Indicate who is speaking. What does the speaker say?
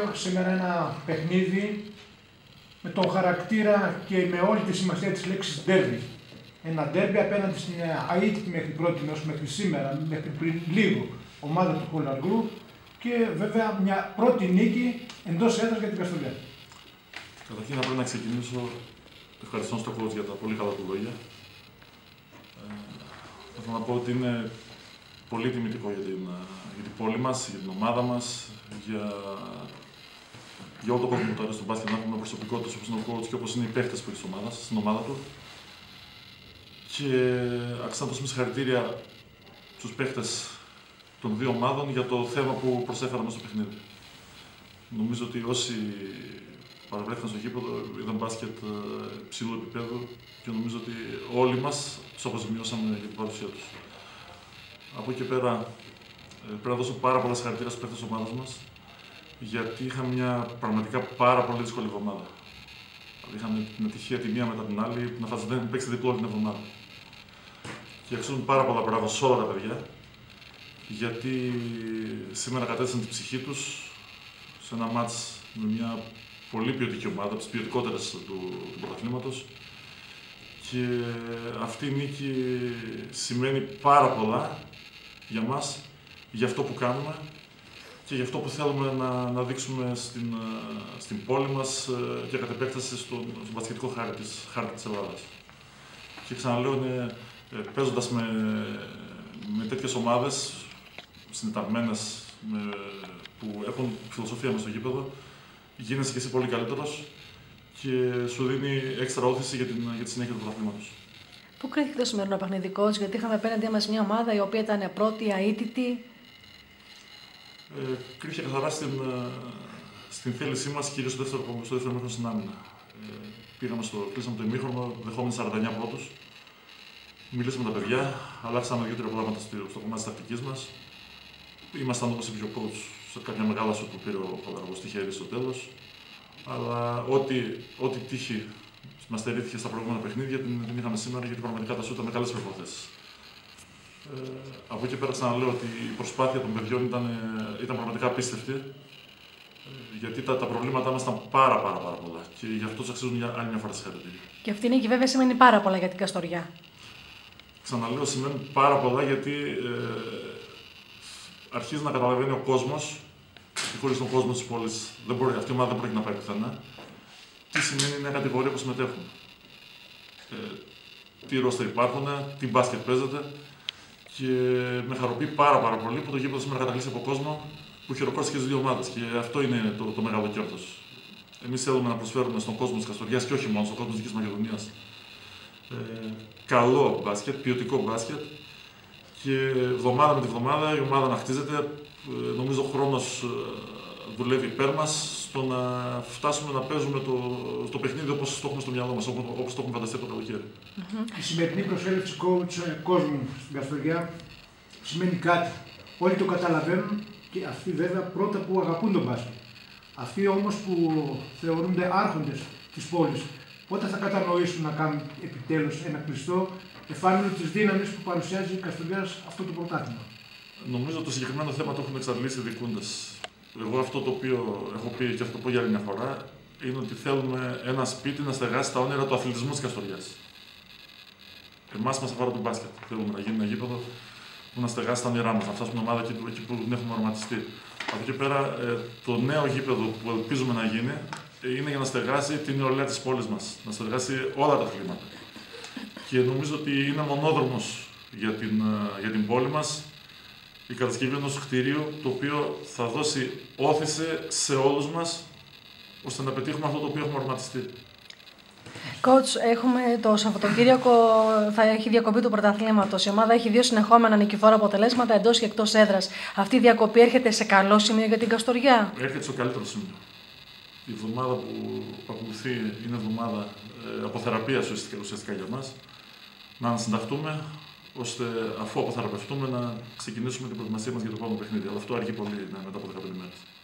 Speaker 1: σήμερα ένα παιχνίδι με τον χαρακτήρα και με όλη τη σημασία της λέξης ντέρμπι. Ένα ντέρμπι απέναντι στην αίτητη μέχρι πρώτη μέχρι σήμερα, μέχρι πριν λίγο, ομάδα του Χολαργού και βέβαια μια πρώτη νίκη εντός έδρας για την Καστοριά.
Speaker 2: Καταρχήν θα πρέπει να ξεκινήσω ευχαριστώ στον coach για τα πολύ καλά του λόγια. Θα ήθελα να πω ότι είναι πολύ τιμητικό για την πόλη μας, για την ομάδα μας, για όλο το κόσμο που τώρα στον μπάσκετ να έχουμε προσωπικότητες όπως είναι ο coach και όπως είναι οι παίχτες που έχει στην ομάδα του. Και άξιζε να δώσουμε συγχαρητήρια στους παίχτες των δύο ομάδων για το θέμα που προσέφεραν στο παιχνίδι. Νομίζω ότι όσοι παραβρέθηκαν στο γήπεδο είδαν μπάσκετ ψηλού επίπεδου και νομίζω ότι όλοι μας τους αποζημιώσαμε για την παρουσία τους. Από εκεί και πέρα πρέπει να δώσω πάρα πολλά συγχαρητήρια στους παίκτες της ομάδας μας, γιατί είχαμε μια πραγματικά πάρα πολύ δύσκολη εβδομάδα. Δηλαδή είχαμε την ατυχία τη μία μετά την άλλη να δεν παίξει διπλό την εβδομάδα. Και αξίζουν πάρα πολλά πράγματα σε όλα τα παιδιά, γιατί σήμερα κατέστησαν την ψυχή τους σε ένα μάτς με μια πολύ ποιοτική ομάδα, από τις ποιοτικότερες του πρωταθλήματος. Και αυτή η νίκη σημαίνει πάρα πολλά για μας, για αυτό που κάνουμε και για αυτό που θέλουμε να δείξουμε στην πόλη μας και κατ' επέκταση στον μπασκετικό χάρτη της Ελλάδας. Και ξαναλέω, παίζοντας με τέτοιες ομάδες συνεταγμένες που έχουν φιλοσοφία μες στο γήπεδο, γίνεσαι και εσύ πολύ καλύτερος και σου δίνει έξτρα όθηση για τη συνέχεια του πρωταθλήματος.
Speaker 3: Πού κρίθηκε το σημερινό παιχνίδι, coach, γιατί είχαμε απέναντί μας μια ομάδα η οποία ήταν πρώτη, αίτητη?
Speaker 2: Κρίθηκε καθαρά στην θέλησή μας, κυρίως στο δεύτερο μήχρονο στην άμυνα. Κλείσαμε το ημίχρονο, δεχόμενοι 49 πρώτους. Μιλήσαμε με τα παιδιά, αλλάξαμε δύο-τρία πράγματα στο κομμάτι της τακτικής μας. Ήμασταν, όπως είπε ο coach, σε κάποια μεγάλα σου που πήρε ο Χολαργός στη χέρι στο τέλος. Αλλά ό,τι τύχη μας στερήθηκε στα προηγούμενα παιχνίδια την είχαμε σήμερα, γιατί πραγματικά τα σου ήταν με καλές προϋποθέσεις. Από εκεί πέρα ξαναλέω ότι η προσπάθεια των παιδιών ήταν πραγματικά απίστευτη, γιατί τα προβλήματά μας ήταν πάρα πολλά και γι' αυτό τους αξίζουν για άλλη μια φορά συγχαρητήρια.
Speaker 3: Και αυτή η νίκη βέβαια σημαίνει πάρα πολλά για την Καστοριά.
Speaker 2: Ξαναλέω, σημαίνει πάρα πολλά γιατί αρχίζει να καταλαβαίνει ο κόσμος, και χωρίς τον κόσμο της πόλης αυτή η ομάδα δεν πρόκειται να πάει πουθενά, τι σημαίνει η νέα κατηγορία που συμμετέχουν. Τι ρόστερ υπάρχουν, τι μπάσκετ παίζεται και με χαροποιεί πάρα πολύ που το γήπεδο σήμερα κατακλείσει από κόσμο που χειροκρότησε και τις δύο ομάδες και αυτό είναι το μεγάλο κέρδος. Εμείς θέλουμε να προσφέρουμε στον κόσμο της Καστοριάς και όχι μόνο στον κόσμο της Δυτικής Μακεδονίας καλό μπάσκετ, ποιοτικό μπάσκετ και εβδομάδα με τη βδομάδα η ομάδα να χτίζεται. Νομίζω ο χρόνος δουλεύει υπέρ μας στο να φτάσουμε να παίζουμε το παιχνίδι όπως το έχουμε στο μυαλό μας, όπως το έχουμε φανταστεί από το καλοκαίρι.
Speaker 1: Η σημερινή προσέλευση κόσμου στην Καστοριά σημαίνει κάτι. Όλοι το καταλαβαίνουν και αυτοί βέβαια πρώτα που αγαπούν τον μπάσκετ. Αυτοί όμως που θεωρούνται άρχοντες της πόλης, πότε θα κατανοήσουν να κάνουν επιτέλους ένα κλειστό εφάνειο της δύναμης που παρουσιάζει η Καστοριά αυτό το πρωτάθλημα?
Speaker 2: Νομίζω το συγκεκριμένο θέμα το έχουν εξαντλήσει οι διοικούντες. Εγώ αυτό το οποίο έχω πει και αυτό το πω για άλλη μια φορά είναι ότι θέλουμε ένα σπίτι να στεγάσει τα όνειρα του αθλητισμού της Καστοριάς. Εμάς μας αφορά το μπάσκετ. Θέλουμε να γίνει ένα γήπεδο που να στεγάσει τα όνειρά μας, να φτάσουμε ομάδα εκεί που δεν έχουμε οραματιστεί. Από εκεί πέρα, το νέο γήπεδο που ελπίζουμε να γίνει είναι για να στεγάσει την νεολαία της πόλης μας, να στεγάσει όλα τα αθλήματα. Και νομίζω ότι είναι μονόδρομος για την πόλη μας η κατασκευή ενός κτηρίου το οποίο θα δώσει όθηση σε όλους μας ώστε να πετύχουμε αυτό το οποίο έχουμε οραματιστεί.
Speaker 3: Coach, έχουμε το Σαββατοκύριακο, θα έχει διακοπή του πρωταθλήματος. Η ομάδα έχει 2 συνεχόμενα νικηφόρα αποτελέσματα εντός και εκτός έδρας. Αυτή η διακοπή έρχεται σε καλό σημείο για την Καστοριά?
Speaker 2: Έρχεται στο καλύτερο σημείο. Η εβδομάδα που ακολουθεί είναι εβδομάδα αποθεραπείας ουσιαστικά για μας. Να συνταχτούμε ώστε αφού αποθεραπευτούμε να ξεκινήσουμε την προετοιμασία μας για το επόμενο παιχνίδι. Αλλά αυτό αργεί πολύ μετά από 15 μέρες.